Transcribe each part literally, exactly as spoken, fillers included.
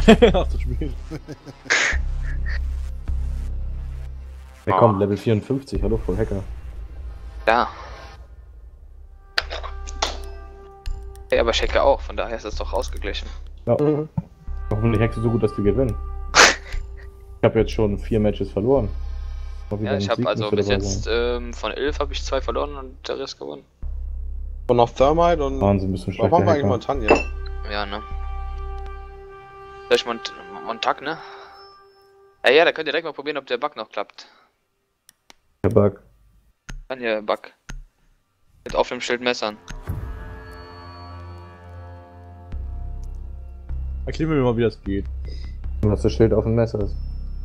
Ach, das Spiel. Ja komm, Level vierundfünfzig, hallo, voll Hacker. Ja. Ja, aber ich hacke auch, von daher ist es doch ausgeglichen. Ja. Mhm. Hoffentlich hackst du so gut, dass wir gewinnen. Ich habe jetzt schon vier Matches verloren. Ja, ich habe also bis jetzt ähm, von elf habe ich zwei verloren und der Rest gewonnen. Und noch Thermite und... Wahnsinn, ein bisschen Was machen wir eigentlich Hacker. Montagne? Ja, ne? Vielleicht Mont Montag, ne? Ja, ja, da könnt ihr direkt mal probieren, ob der Bug noch klappt. Der Bug. Kann ja Bug. Mit offenem Schild Messern. Erklär mir mal, wie das geht. Und dass das Schild auf dem Messer ist.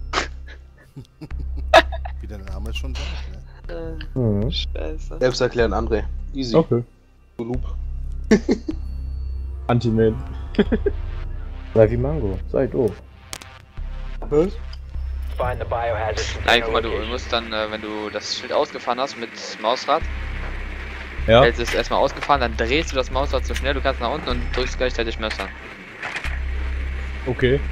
Wie der Name schon sagt, ne? Äh, Mhm. Scheiße. Selbst erklären, André. Easy. Okay. Du Loop. Anti-Mail. Sei wie Mango, sei doof. Was? Nein, guck mal, du musst dann, äh, wenn du das Schild ausgefahren hast mit Mausrad, Ja. hältst es erstmal ausgefahren, dann drehst du das Mausrad so schnell du kannst nach unten und drückst gleichzeitig Messern. Okay.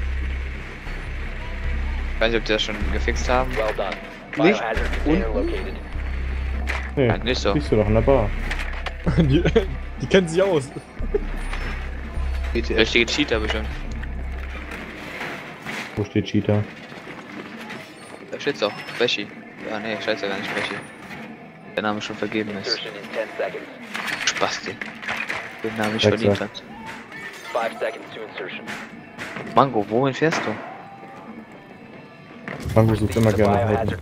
Ich weiß nicht, ob die das schon gefixt haben. Nicht unten? Nee, Nein, nicht so. siehst du doch in der Bar. Die, die kennen sich aus. G T F. Richtige Cheater bestimmt. Wo steht Cheater? Da steht's doch. Beshi. Ja, nee, ich weiß ja gar nicht Beshi. Der Name schon vergeben ist. Spasti. Den Namen ich Sechser. verdient hat. Mango, wohin fährst du? Mango sucht immer gerne nach Helden.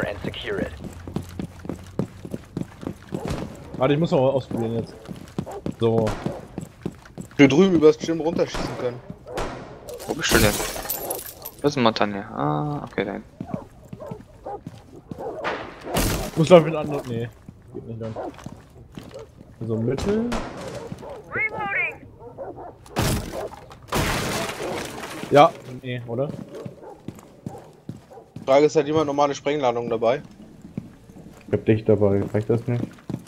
Warte, ich muss noch mal ausprobieren jetzt. So. Wir drüben übers Gym runterschießen können. Wo bist du denn? Das ist ein Montagne. Ah, okay, da hinten. Muss glaube ich mit anderen. Nee. Geht nicht lang. Also Mittel. Ja, nee, oder? Die Frage ist, hat jemand normale Sprengladung dabei? Ich hab dich dabei, reicht das nicht?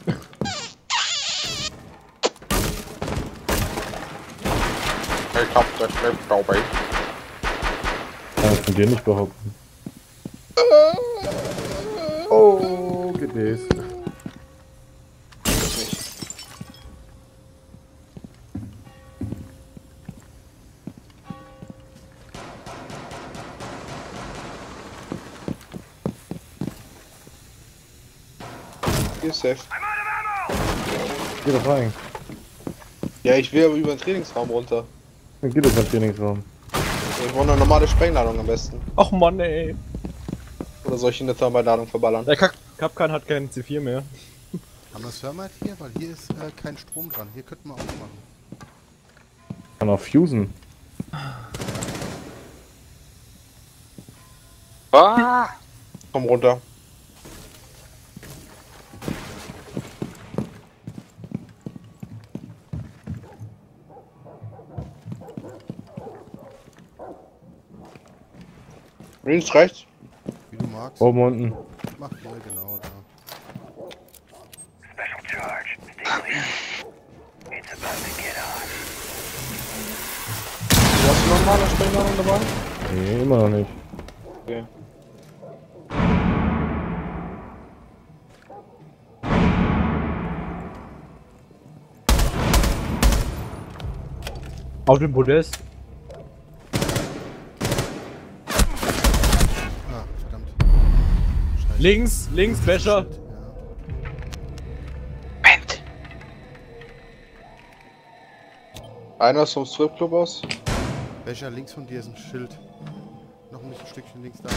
Ich hab das nicht dabei. Kann ich von dir nicht behaupten. Oh, gedäst. Hier ist safe. Geh doch rein. Ja, ich will aber über den Trainingsraum runter. Dann geht es im Trainingsraum. Ich brauche eine normale Sprengladung am besten. Ach Mann, ey. Oder soll ich eine Thermalladung verballern? Der Kap Kapkan hat keinen C vier mehr. Haben wir das Thermite hier? Weil hier ist äh, kein Strom dran. Hier könnten wir auch machen. Kann auch fusen. Ah! Komm runter. Links, rechts. Wie du magst. Oben unten. Mach hier genau da. Du hast eine normale Sprengladung dabei? Nee, immer noch nicht. Okay. Auf dem Podest. Ah, verdammt. Scheiße. Links, links, Becher. Ja. Moment! Einer ist vom Stripclub aus. Welcher links von dir ist ein Schild? Noch ein bisschen Stückchen links da.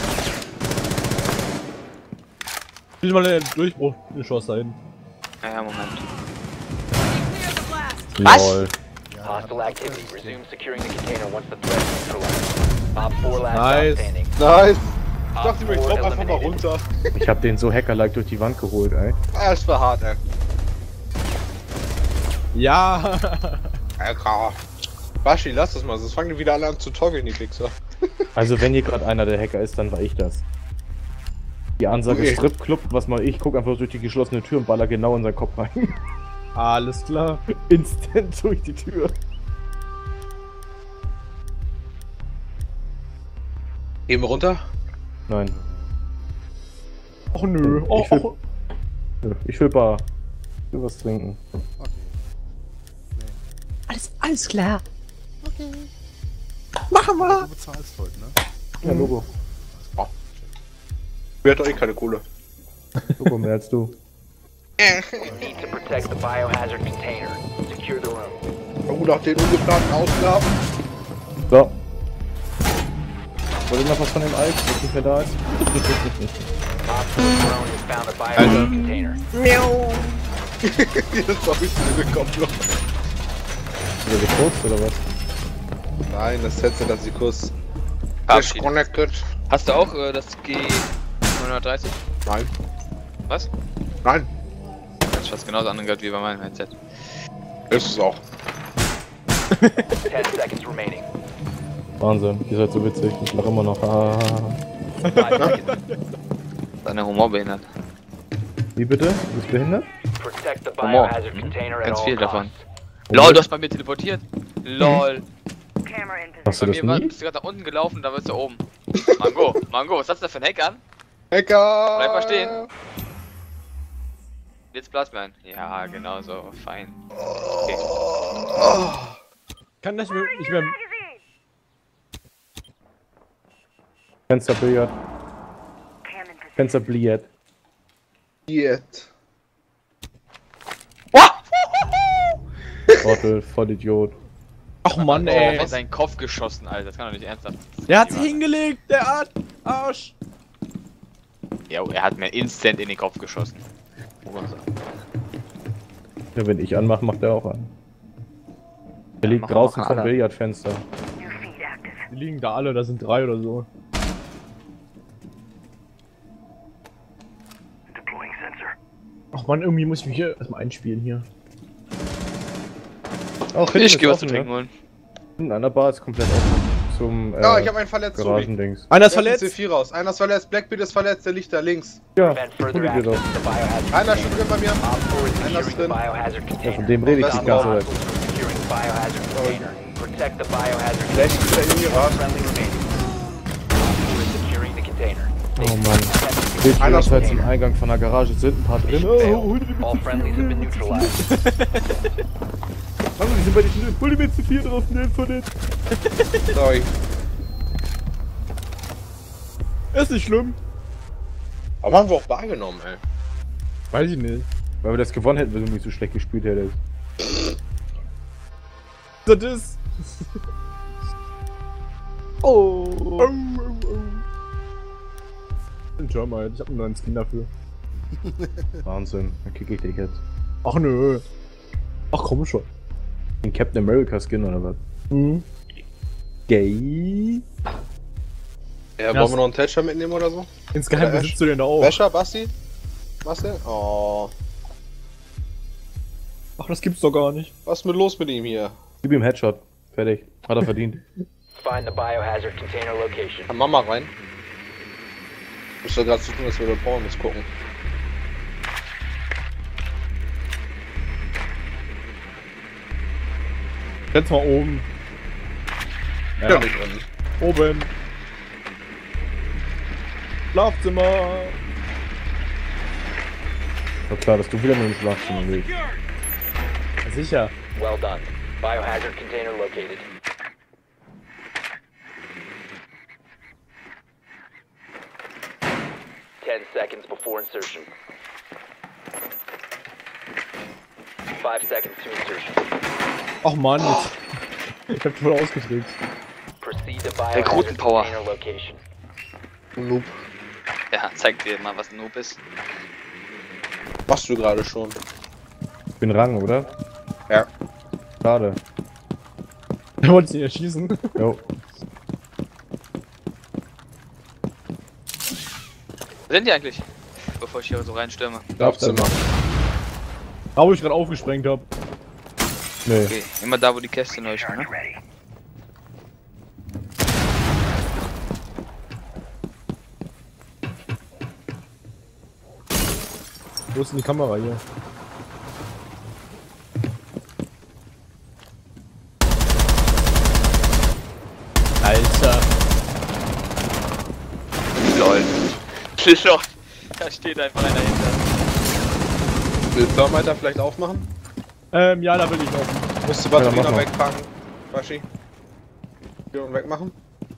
Will mal den Durchbruch geschossen sein. Ja, ja, Moment. Was? Ja, Lol. Hostile activity. Resume securing the container once the threat is neutralized. Op four last Nice. outstanding. Nice! Ich Op dachte mir, ich four drop einfach mal eliminated. runter. Ich hab den so Hacker-like durch die Wand geholt, ey. Ah, das war hart, ey. Ja. Alter. Bashi, lass das mal, sonst fangen die wieder alle an zu toggeln, die Wichser. Also wenn hier gerade einer der Hacker ist, dann war ich das. Die Ansage Okay. Stripclub, was mal ich, guck einfach durch die geschlossene Tür und baller genau in seinen Kopf rein. Alles klar. Instant durch die Tür. Gehen wir runter? Nein. Och nö. Oh, Ich will- oh. Nö, Ich will Bar. Ich will was trinken. Okay. Alles, alles klar. Okay. Machen wir. Du bezahlst heute, ne? Ja, Logo. Wer hat doch eh keine Kohle? Logo mehr als du. You need to protect the biohazard container. Secure the room. Oh, nach den ungeplanten Ausgaben. So. Wollt ihr noch was von dem Alk, das nicht mehr da ist? Op four drone has found the biohazard container. Das hab ich mir bekommen noch. Oder gekürzt oder was? Nein, das Headset hat sie kurz. Verabschiedet. Disconnected. Hast du auch äh, das G neunhundertdreißig? Nein. Was? Nein. Das ist fast genauso angehört wie bei meinem Headset. Ist es auch. Ten seconds remaining. Wahnsinn, ihr seid so witzig. Ich lach immer noch. Ah. Five seconds. Deine Humor behindert. Wie bitte? Du bist behindert? Protect the Humor. biohazard container at Ganz all viel costs. davon. LOL, du hast bei mir teleportiert. LOL. Hast du Bei das mir war, nie? bist du gerade nach unten gelaufen, da bist du oben. Mango, Mango, was hast du da für ein Hack an? Hacker! Bleib mal stehen. Jetzt Platz mir ein. Ja, genau so, fein. Okay. Kann das nicht mehr. Fensterbillard. Fensterbillard. Jetzt. Trottel, Vollidiot. Ach Mann, Oh, ey. in seinen Kopf geschossen, Alter. Das kann doch nicht ernsthaft. Der hat sich hingelegt, der Art Arsch. Ja, er hat mir instant in den Kopf geschossen. Ja, wenn ich anmache, macht er auch an. Der liegt machen draußen auch vom alle. Billardfenster. Die liegen da alle, da sind drei oder so. Ach man, irgendwie muss ich mich hier erstmal einspielen hier. Auch Ich geh was zu trinken holen. Hinten an der Bar ist komplett offen. Zum äh, Ja, ich habe einen verletzt, Tobi. Garagendings. Einer ist C verletzt. vier raus. Einer ist verletzt. Blackbeard ist verletzt. Der liegt da links. Ja, Prevent hol further dir access doch. to the biohazard Einer ist container. schon drin bei mir. Op four is Einer ist securing the drin. biohazard Ja, container. von dem rede ich die Stop ganze Zeit. Hostiles are securing the biohazard container. Protect the biohazard Flash container. ist der irgendwie raus. Friendly remaining. Op four is securing the container. Oh Mann. Seht ihr, Einer das ist halt zum Eingang von der Garage sind ein paar drin. Oh, hol dir die All friendlies have been neutralized. Mann, die sind bei dir drin. Hol dir mit zu vier drauf, ne, von den. Sorry. Ist nicht schlimm. Aber haben wir auch wahrgenommen, ey. Weiß ich nicht. Weil wir das gewonnen hätten, wenn du nicht so schlecht gespielt hättest. Das ist. Oh. oh, oh, oh. Schau mal, ich hab einen neuen Skin dafür. Wahnsinn, dann kick ich dich jetzt. Ach nö. Ach komm schon. Den Captain America Skin oder was? Mhm. Gay. Ja, Ja, wollen wir noch einen Tätscher mitnehmen oder so? Insgeheim, wo Ash. sitzt du denn da auch? Wäscher, Basti? Basti? Oh. Ach, das gibt's doch gar nicht. Was ist mit los mit ihm hier? Gib ihm Headshot. Fertig. Hat er verdient. Find the biohazard container location. Kann Mama rein? Ich muss ja gerade zu tun, dass wir den Pornos gucken. Setz mal oben. Ja, Ja, nicht drin. oben. Schlafzimmer. War klar, dass du wieder nur im Schlafzimmer willst. Ja, sicher. Well done. Biohazard container located. Ten seconds before insertion. Five seconds to insertion. Ach man, jetzt. Ich hab voll ausgedrückt. Proceed to Rekrutenpower. biohazard container location. Noob. Ja, zeig dir mal, was ein Noob ist. Machst du gerade schon. Ich bin Rang, oder? Ja. Schade. Er wollte ihn erschießen. Jo. Wo sind die eigentlich? Bevor ich hier so reinstürme. Schlafzimmer. Da wo ich gerade aufgesprengt hab. Nee. Okay, immer da, wo die Käste neu stehen, ne? Wo ist denn die Kamera hier? Alter. Lol. Da steht einfach einer hinter. Will Thermiter vielleicht aufmachen? Ähm, ja, da will ich laufen. Musst du Batterie Ja, mach noch mal. wegpacken? Waschi? Hier und wegmachen?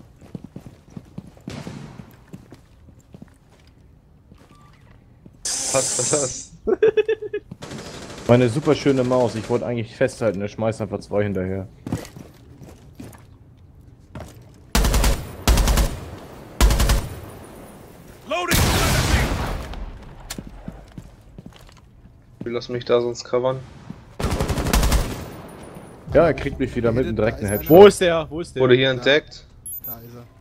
Was ist das? Meine super schöne Maus, ich wollte eigentlich festhalten, er schmeißt einfach zwei hinterher. Lass mich da sonst covern. Ja, er kriegt mich wieder mit einem direkten Da ist Headshot. Wo ist der? Wo ist der? Wurde hier entdeckt. Da ist er.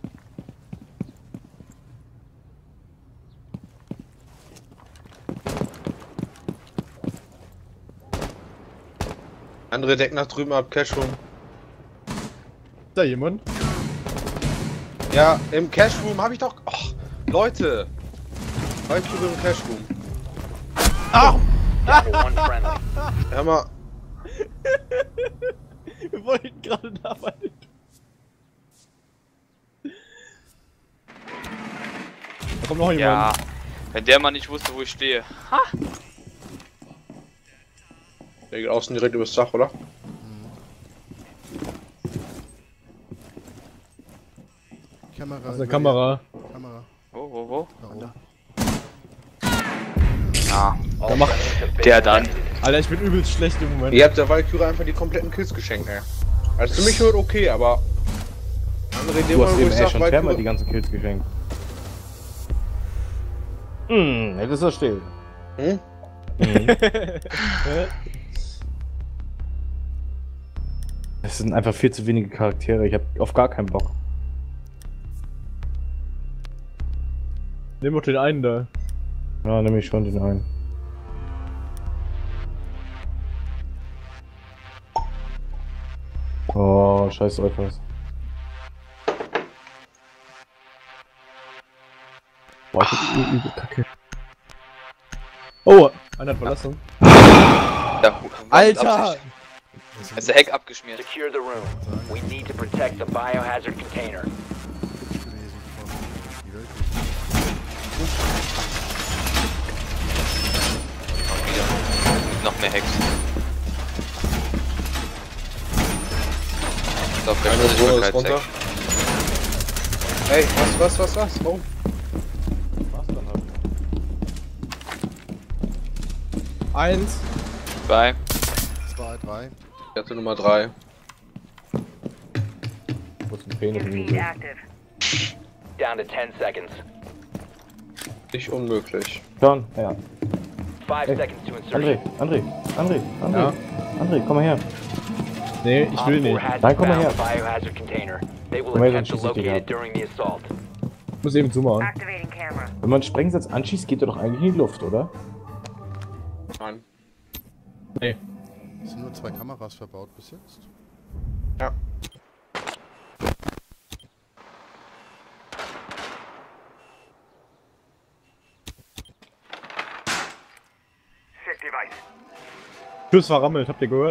Andere deckt nach drüben ab, Cashroom. Ist da jemand? Ja, im Cashroom habe ich doch. Och, Leute! Zwei Typen im Cashroom. Down to one friendly. Hör mal, Wir wollten gerade da bei den... Da kommt noch jemand. Ja. Wenn der mal nicht wusste, wo ich stehe. der geht außen direkt übers Dach, oder? Kamera. Das ist eine Kamera. Kamera. Wo, wo, wo? Da oben. Ah, All macht friendlies have been der dann. eliminated. Alter, ich bin übelst schlecht im Moment. Ihr habt der Valkyrie einfach die kompletten Kills geschenkt, ey. Also für mich wird okay, aber. Andere Du hast wo eben ich echt sag, schon Thermal die Valkyrie. ganzen Kills geschenkt. Hm, jetzt ist er still. Hm? Es sind einfach viel zu wenige Charaktere, ich hab auf gar keinen Bock. Nimm doch den einen da. Ja, nehme ich schon den einen. Oh, scheiß Euphas. Boah, ich hab übel übel Kacke. Oh, einer hat verlassen. Ja, Alter! ist der Heck abgeschmiert. Secure the room. We need to protect the biohazard container. Gewesen von die Welt. Wieder. Noch mehr Hacks. So, Eine Drohne ist runter. Geschwindigkeitshack. Ey, was, was, was, was? Oh. Eins. Zwei. Zwei, drei. Ich hatte Nummer drei. Wo ist ein Penis Defeat hingelegt? active. Down to ten seconds. Nicht unmöglich. John, ja. Five Hey, seconds to André, insertion. André, André, André, Ja? André, komm mal her. Nee, ich will Op four nicht. has Nein, komm mal found her. the biohazard container. They will Komm her, attempt dann to schieß ich dich locate ab. it during the assault. Ich muss eben zoomen. Activating camera. Wenn man einen Sprengsatz anschießt, geht er doch eigentlich in die Luft, oder? Nein. Nee. Es sind nur zwei Kameras verbaut bis jetzt. Ja. Set device. Tschüss verrammelt, habt ihr gehört?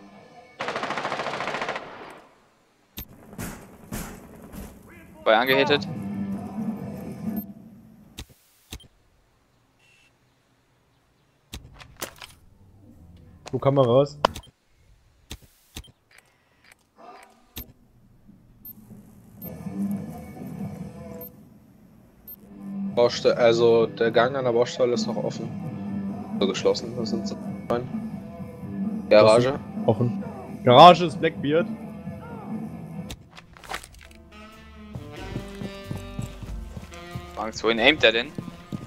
Bei angehittet. Wo Kameras? Baustelle, also der Gang an der Baustelle ist noch offen. So geschlossen. Das sind so rein. Garage. Offen. Garage ist Blackbeard. Angst, wohin aimt er denn?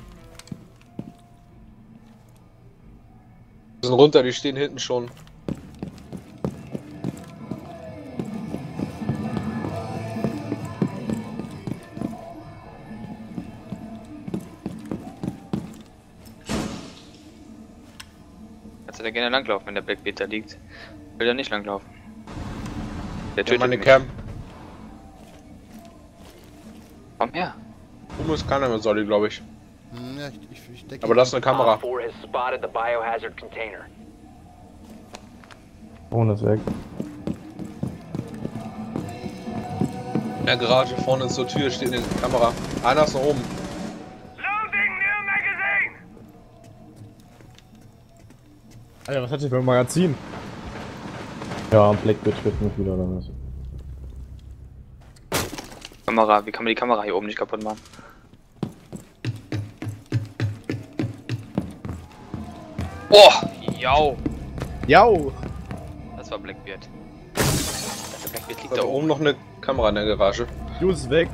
Die sind runter, die stehen hinten schon. Kannst du da gerne langlaufen, wenn der Blackbeard da liegt? Will er nicht langlaufen. Der Ja, tötet meine mich. Cam. Komm her. Oben ist keiner mehr Solly, glaube ich. Hm, ja, ich, ich, ich denke. Aber das ist eine Kamera. Op four has spotted the biohazard container. Oh, das weg. In der Garage vorne zur Tür steht eine Kamera. Einer ist noch oben. Alter, was hat der für ein Magazin? Ja, Blackbeard trifft mich wieder oder was? Kamera, wie kann man die Kamera hier oben nicht kaputt machen? Boah, jau! Jau! Das war Blackbeard. Der Blackbeard liegt Da da oben. oben noch eine Kamera in der Garage. Du ist weg.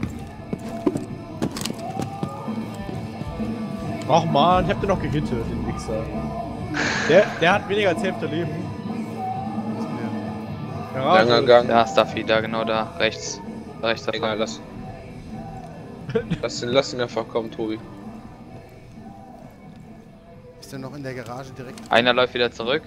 Ach man, ich hab den noch gehittet, den Wichser. Der, der hat weniger als Hälfte Leben. Was ist denn der? Garage. Langer Gang. Da ist Duffy, da genau da, rechts. Rechts davon. Egal, lass. Lass ihn, lass ihn einfach kommen, Tobi. Ist der noch in der Garage direkt? Einer läuft wieder zurück.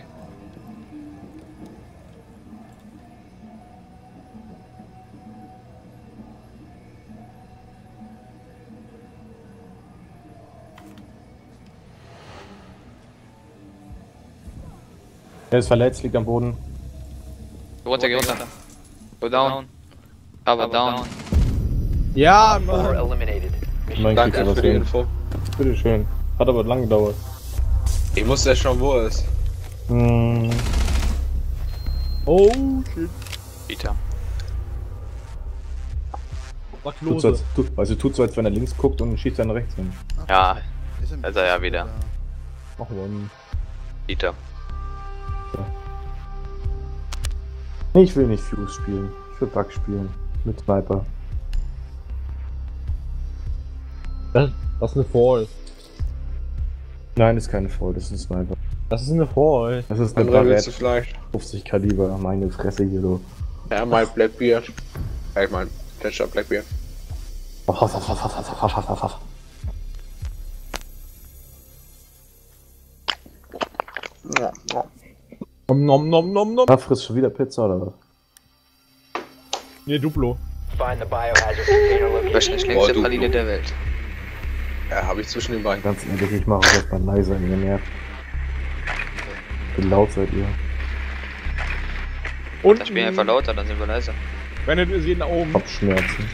Er ist verletzt, liegt am Boden. Geh runter, geh runter. Go down. Aber down. Ja, Four Mann! eliminated. Mission Mein Danke Glück, für die was Info. Bitteschön. Hat aber lang gedauert. Ich muss ja schon, wo er ist. Hm. Oh, shit. Peter. Was Tut los? so, als, tut, also tut so, als wenn er links guckt und schießt dann rechts hin. Ach, Ja, ist er, da ist er ja wieder. Ach man. Peter. Ich will nicht Fuse spielen. Ich will Bug spielen. Mit Sniper. Das, das ist eine Fall. Nein, ist keine Fall, das ist ein Sniper. Das ist eine Fall. Das ist eine Andere willst du Barrett vielleicht? fünfzig Kaliber. Meine Fresse hier, du. Ja, mein Blackbeard. Ja, ich mein, Thatcher Blackbeard. Ja, ja. Nom nom nom nom nom. Da frisst schon wieder Pizza oder was? Ne, Duplo. find the biohazard container location. Wahrscheinlich Boah, längste du- Praline der Welt. Ja, hab ich zwischen den Beinen. Ganz ehrlich, ich mache das mal leiser, ihr nervt. Wie laut seid ihr? Und Dann spielen wir einfach lauter, dann sind wir leiser. Bennett ist jeden da oben. Kopfschmerzen.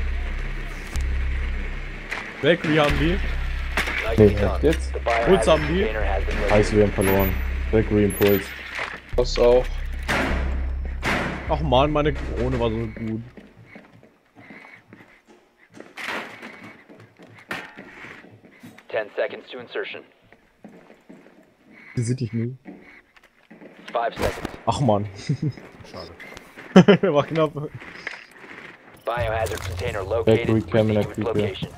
Valkyrie haben die. Nicely Nee, done. echt jetzt? The Puls biohazard haben die. container has been located. Heißt, wir haben verloren. Valkyrie Impuls. Das auch. Ach man, meine Krone war so gut. Ten seconds to insertion. Die sieht ich nie. Five seconds. Ach man. Schade. War knapp. Biohazard container located. Valkyrie Cam in der Proceed with Küche. location.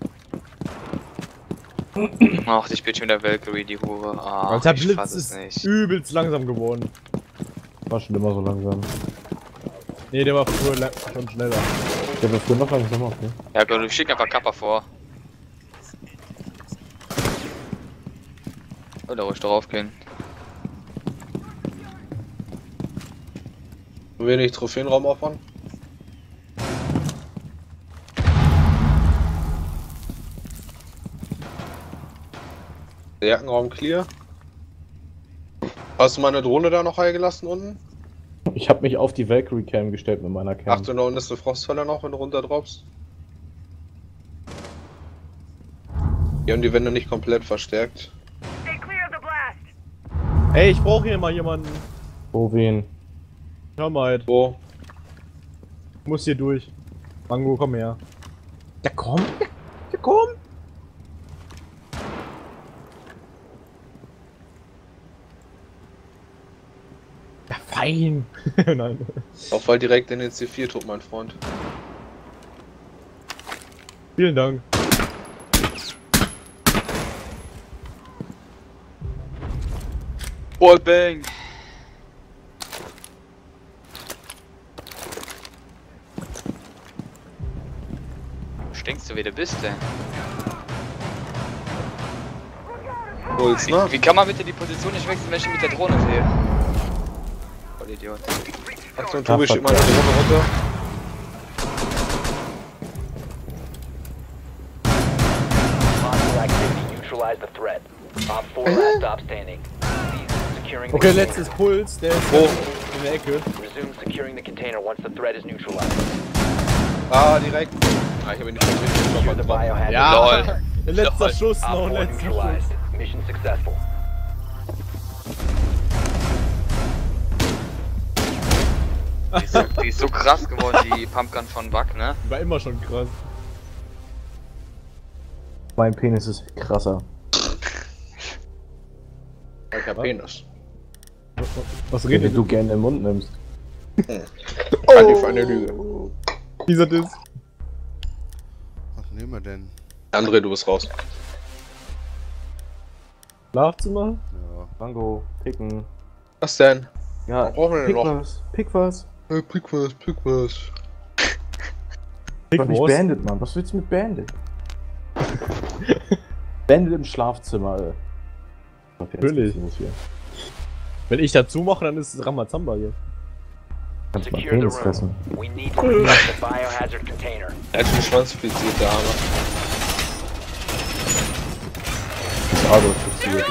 Ach, die spielt schon wieder Valkyrie, die Hure. Ah, Alter, ich Blitz fass es ist nicht. übelst langsam geworden. War schon immer so langsam. Ne, der war früher la- schon schneller. Der war früher noch langsamer, okay. Ja gut, wir schicken einfach Kappa vor. Oder ruhig drauf gehen. Wenig Trophäenraum aufbauen. Der Jackenraum clear. Hast du meine Drohne da noch heilgelassen unten? Ich habe mich auf die Valkyrie Cam gestellt mit meiner Cam. Achte, da unten ist eine Frostfalle noch, wenn du runter droppst. Wir haben die Wände nicht komplett verstärkt. Stay clear of the blast. Ey, ich brauche hier mal jemanden. Wo wen? Hör mal, halt. Wo? Ich muss hier durch. Mango, komm her. Ja, komm. Ja, komm. Ja, fein. Nein. Auf Fall direkt in den C vier Trupp, mein Freund. Vielen Dank. Wallbang! Stinkst du wie du bist, ey? Puls, ne? Wie, wie kann man bitte die Position nicht wechseln, wenn ich mit der Drohne sehe? Voll Idiot. Achtung, Tobi, schick meine Drohne runter. Hostile activity neutralize the threat. Op four last stop standing. Cease securing the Okay, container. letztes Puls. Der ist Wo? in der Ecke. Resume securing the container once the threat is neutralized. Ah, direkt. Ah, ich hab ihn nicht Secure the verstanden. biohazard. Ja. Lol. Letzter Lol. Schuss Op noch, four letzter Schuss. neutralized. Mission successful. Die ist, so, die ist so krass geworden, die Pumpgun von Bug, ne? War immer schon krass. Mein Penis ist krasser. Welcher Penis? Was, was Den redet du gerne in den Mund nimmst. Kann die für eine Lüge. dieser das? Was nehmen wir denn? André, du bist raus. Schlafzimmer? Ja. Mango, picken. Was denn? Ja, Was brauchen wir denn pick noch? was, pick was. Hey, pick was, pick was. Pick Doch nicht was? Bandit, Mann. Was willst du mit Bandit? Bandit im Schlafzimmer, ey. Okay, jetzt Natürlich. geht's los hier. Wenn ich dazu mache, dann ist es Ramazamba hier. Kannst mal Secure the Penis fressen. room. We need to protect the biohazard container. Er hat schon schwanzfiziert, der Arme. Das ist Adolf fixiert.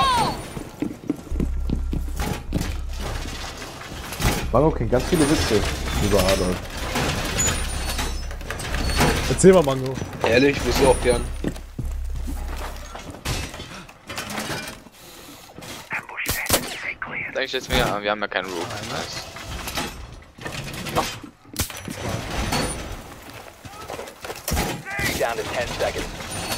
Mango kennt ganz viele Witze über Adolf. Erzähl mal, Mango. Ehrlich, wirst du auch gern. Sag ich jetzt mir, aber wir haben ja keinen Roof. Nice. Down to ten seconds.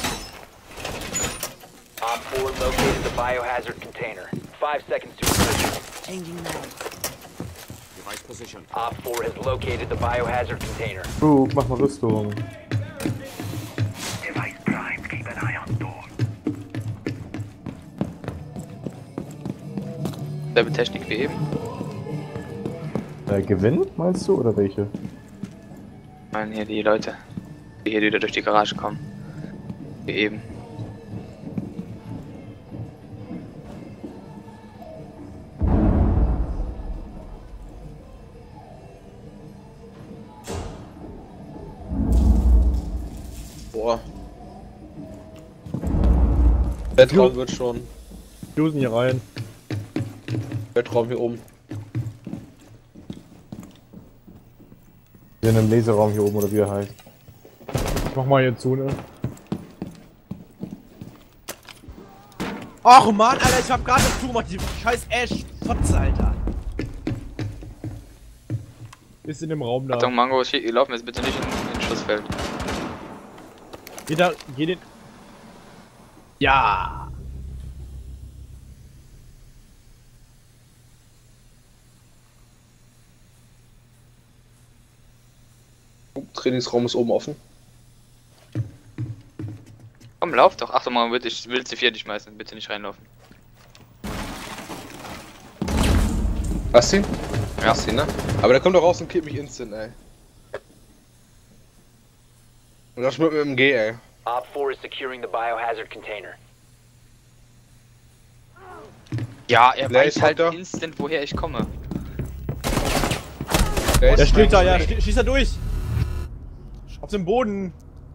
Op four located the biohazard container. Five seconds to insertion. Changing mags. Op four has located the biohazard container. Brooke, mach mal Rüstung. Device primed. Keep an eye on door. Selbe Technik wie eben. Äh, gewinnen, meinst du, oder welche? Ich meine hier die Leute, die hier wieder durch die Garage kommen. Wie eben. Boah. Bettraum wird schon. Fusen hier rein. Bettraum hier oben. Wir in einem Laserraum hier oben, oder wie er heißt. Ich mach mal hier zu, ne? Ach man, Alter, ich hab gerade das zugemacht, die scheiß Ash-Fotze, Alter. Ist in dem Raum da. Achtung, Mango, wir laufen jetzt bitte nicht in, in Schussfeld. Geh da, geh den... Ja! Trainingsraum ist oben offen. Komm, lauf doch. Achtung, Mango, bitte, ich will C vier dich schmeißen. Bitte nicht reinlaufen. Hast du ihn? Ja. Hast du ihn, ne? Aber der kommt doch raus und killt mich instant, ey. Und das mit dem M G, ey. Op four is securing the biohazard container. Ja, er Wer weiß ist halt da? instant, woher ich komme. Der, Der ist steht da, ja, rechts. schie- schieß da durch! Auf dem Boden!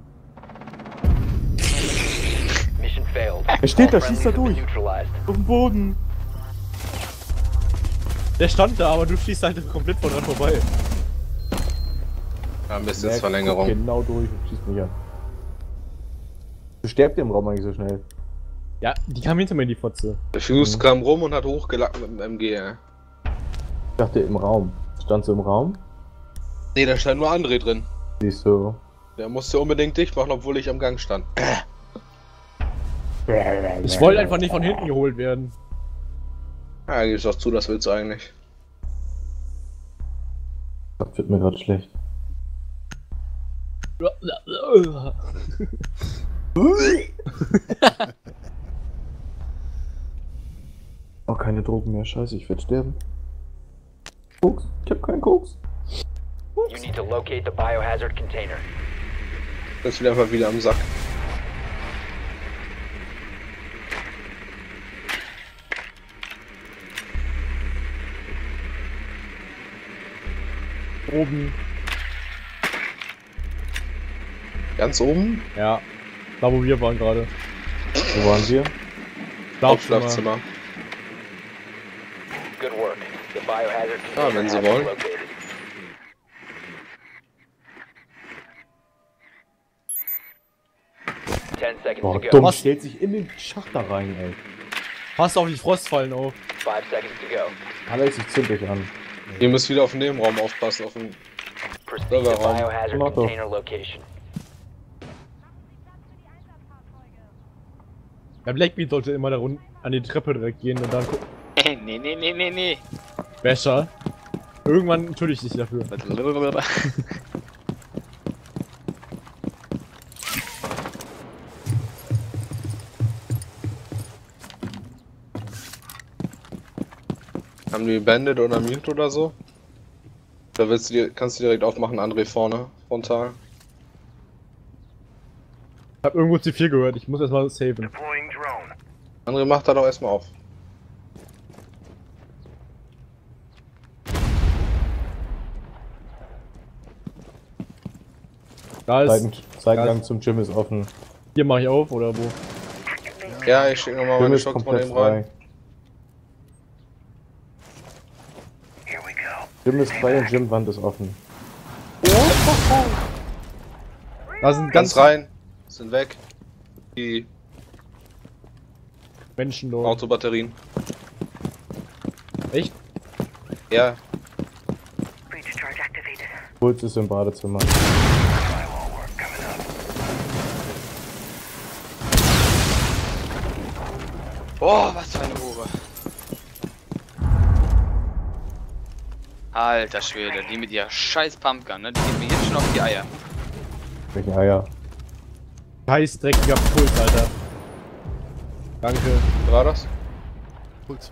Mission failed. Er steht da, All schießt da friendlies have been durch. neutralized. Auf dem Boden! Der stand da, aber du schießt halt komplett von dran vorbei. Ja, ein bisschen Der Verlängerung. guckt genau durch und schießt mich an. Du sterbt im Raum eigentlich so schnell. Ja, die kam hinter mir, die Fotze. Der Fuse kam rum und hat hochgelackt mit dem M G, ey. Ich dachte im Raum. Standst du im Raum? Nee, da stand nur André drin. Siehst du. Der musste unbedingt dicht machen, obwohl ich am Gang stand. Ich wollte einfach nicht von hinten geholt werden. Ja, gib's doch zu, das willst du eigentlich. Das wird mir gerade schlecht. Oh, keine Drogen mehr. Scheiße, ich werde sterben. Koks? Ich hab keinen Koks. You need to locate the biohazard container. Das ist einfach wieder am Sack. Oben. Ganz oben? Ja. Da wo wir waren gerade. Wo waren wir? Hauptschlafzimmer. Good work. The biohazard Ah, container wenn Sie has been wollen. located. Ten seconds Boah, to go. dumm. Was? Stellt sich in den Schacht da rein, ey. Passt auf die Frostfallen auf. Five seconds to go. Alex, ich zünd dich an. Ihr müsst wieder auf den Nebenraum aufpassen, auf den Proceed to Serverraum. biohazard Motto. container location. Der Blackbeat sollte immer da rund an die Treppe direkt gehen und dann gucken. nee, nee, nee, nee, nee. Besser. Irgendwann entschuldige ich dich dafür. Haben die Bandit oder Mute oder so? Da willst du dir, kannst du direkt aufmachen, André vorne, frontal. Ich hab irgendwo C vier gehört, ich muss erstmal saven. Deploying drone. André, mach da doch erstmal auf. Da ist. Seiten, Seitengang zum Gym ist offen. Hier mache ich auf oder wo? Ja, ich schicke nochmal Gym meine ist Schockdrohne komplett eben rein. frei. Here we go. Gym ist frei und Gymwand ist offen. Da sind Ganz ganz rein, sind weg. Die Menschen dort. Autobatterien. Echt? Ja, Breach charge activated. Puls ist im Badezimmer. Firewall work coming up. Oh, was für eine Hure. Alter Schwede, die mit ihr scheiß Pumpgun, ne? Die geht mir jetzt schon auf die Eier. Welche Eier? Heiß dreckiger Puls, Alter. Danke. wie war das? Puls.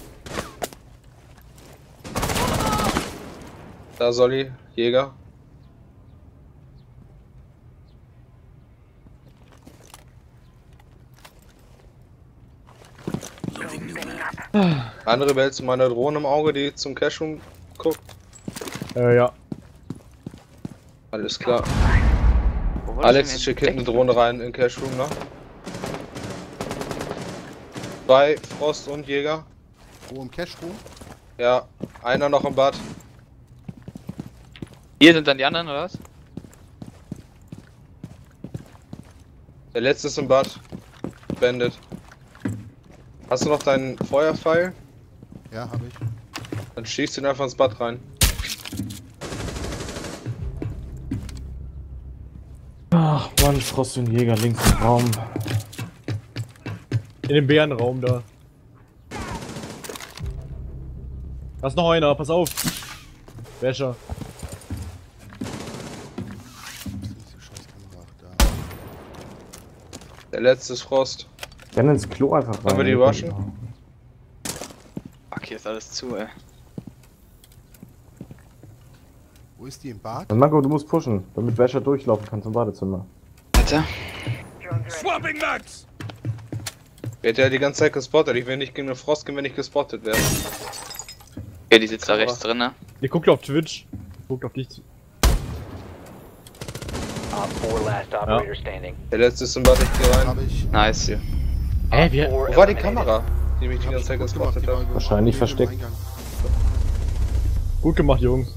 Da Solly, Jäger. Andere behältst du meine Drohne im Auge, die zum Cache guckt. Äh, ja. Alles klar. Wo wurde Alex, denn ich schicke hinten eine entdeckt? Drohne rein in den Cache Room, ne? Zwei Frost und Jäger. Wo im Cache Room? Ja, einer noch im Bad. Hier sind dann die anderen, oder was? Der letzte ist im Bad. Bandit. Hast du noch deinen Feuerpfeil? Ja, habe ich. Dann schießt ihn einfach ins Bad rein. Ach Mann, Frost und Jäger links im Raum. In dem Bärenraum da. Da ist noch einer, pass auf. Wäscher. Diese scheiß Kamera. Da. Der letzte ist Frost. Renn ins Klo einfach rein. Wollen wir die rushen? Fuck, hier ist alles zu, ey. Wo ist die im Bad? Und Marco, du musst pushen, damit Wäscher durchlaufen kann zum Badezimmer. Alter. Swapping Max! Wird ja die ganze Zeit gespottet. Ich will nicht gegen den Frost gehen, wenn ich gespottet werde. Okay, die sitzt da Kamera. rechts drin, ne? Ihr guckt auf Twitch. Guckt auf dich. Op four last operator standing. Der letzte ist im Bad, ich geh rein. Habe ich. Nice hier. Hä, wir. Four Wo war die eliminated. Kamera, die mich die Hab ganze ich Zeit gut gemacht, gespottet die war hat? über- Wahrscheinlich über versteckt. Eingang. Gut gemacht, Jungs.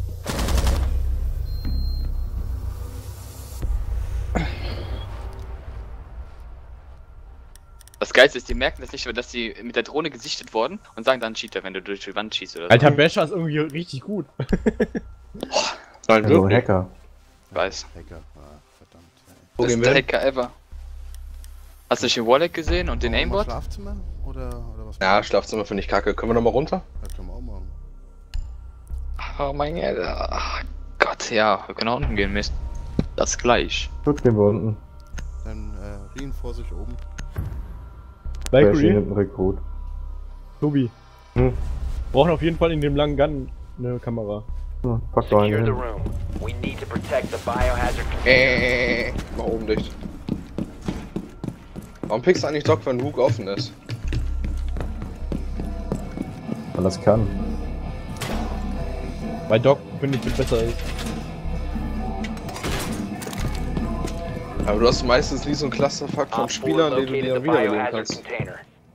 Das Geilste ist, die merken das nicht, dass sie mit der Drohne gesichtet wurden und sagen dann Cheater, wenn du durch die Wand schießt oder so. Alter, Wäscher ist irgendwie richtig gut. Nein, Also wirklich. Hacker. Ich weiß. Hacker. Ah, verdammt. ey. Wo Das gehen ist wir der hin? Hacker ever. Hast du nicht den Wallet gesehen und den Wollen wir mal Aimbot? Schlafzimmer? Oder, oder was? Ja, Schlafzimmer finde ich kacke. Können wir nochmal runter? Das können wir auch machen. Oh mein Gott. Ach Gott, ja. Wir können nach unten gehen, Mist. Das gleich. Gut, gehen wir unten. Dann äh, reinforce ich oben. Wäscher Valkyrie, hinten Rekrut. Tobi. Hm. Brauchen auf jeden Fall in dem langen Gun eine Kamera. Hm, pack da Secure the einen hin. room. We need to protect the biohazard container. Äh, mach oben dicht. Warum pickst du eigentlich Doc, wenn Hook offen ist? Weil das kann. Bei Doc finde ich, das besser ist. Aber du hast meistens nie so einen Clusterfuck von Op four Spielern, den du located dir the wiederbeleben biohazard kannst. container.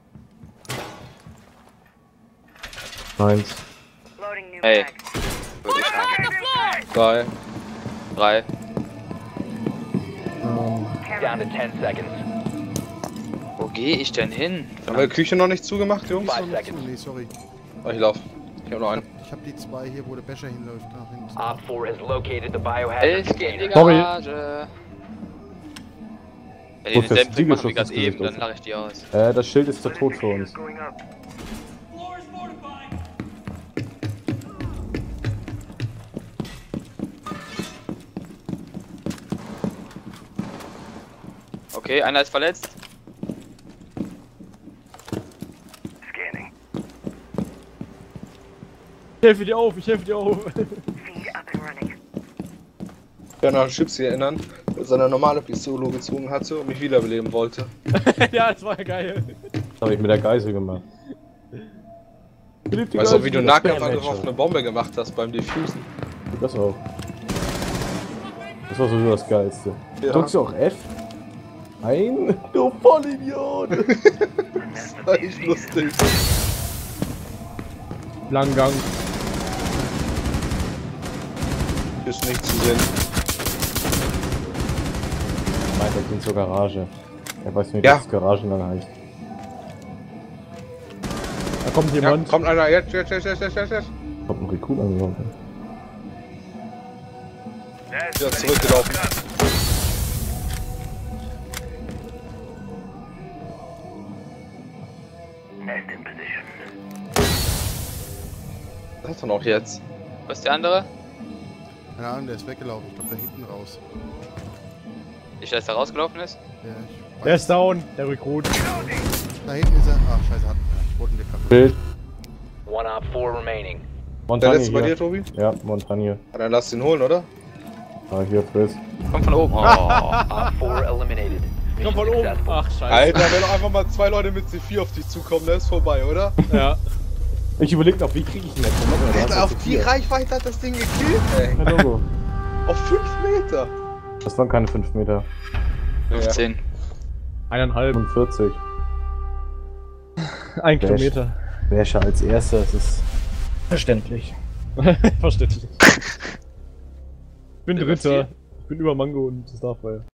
Eins. Loading new Hey. mag. Würde ich sagen. Drei. Drei. Down to ten seconds. Wo gehe ich denn hin? Haben wir die Küche noch nicht zugemacht, Jungs? Five Achso, seconds. nee, sorry. Oh, ich lauf. hab noch einen. Ich hab die zwei hier, wo der Becher hinläuft. Nach hinten. Op four has located the biohazard Ich geh in die container. Garage. Wenn die Gut, das denselben Trick machen wie Siegeschuss gerade ist eben, gesicht dann lache ich die aus. Äh, das Schild ist zu tot für uns. Going up. Okay, einer ist verletzt. Scanning. Ich helfe dir auf, ich helfe dir auf. Feed up and running. Ich kann noch an Chips hier erinnern, der seine normale Pistole gezogen hatte und mich wiederbeleben wollte. Ja, das war ja geil. Das habe ich mit der Geisel gemacht. Weißt du, wie du Nahkampfangriff auf eine Bombe gemacht hast beim Diffusen? Das auch. Das war sowieso das Geilste. Ja. Drückst du auch F? Nein, du Vollidiot! Das war echt lustig. Langen Gang. Ist nicht zu sehen. Ich meinte, ich bin zur Garage. Er weiß nicht, Ja. wie das Garagengang heißt. Da kommt Ja, jemand. kommt einer, jetzt, jetzt, jetzt, jetzt, jetzt, jetzt, jetzt. Kommt ein Rekrut angelaufen. Wieder zurückgelaufen. Nest in position. Das hat er noch jetzt. Was ist der andere? Keine Ahnung, der ist weggelaufen. Ich glaube, da hinten raus. Ich weiß, der rausgelaufen ist. Ja, ich Der ist down, der Rekrut. Da hinten ist er. Ach, scheiße, hat. Ja, ich wollte den kaputt. Bild. One op four remaining. Der Montagne letzte bei dir, hier. Tobi? Ja, Montagne. Ja, dann lass ihn holen, oder? Ah, hier, Fritz. Kommt von oben. Oh. Op four eliminated. Komm Mission von oben. successful. Ach, scheiße. Alter, wenn doch einfach mal zwei Leute mit C vier auf dich zukommen, dann ist vorbei, oder? Ja. Ich überleg noch, wie krieg ich ihn jetzt? Moment mal, der hat Alter, auf jetzt die vier. Reichweite hat das Ding gekillt, ey. Kein Logo. Auf fünf Meter. Das waren keine fünf Meter. fünfzehn. Eineinhalb. fünfundvierzig. Ein Der Kilometer. Wäsche als erster, das ist verständlich. Verständlich. Ich bin Über Dritter. vier. Ich bin über Mango und Starfire.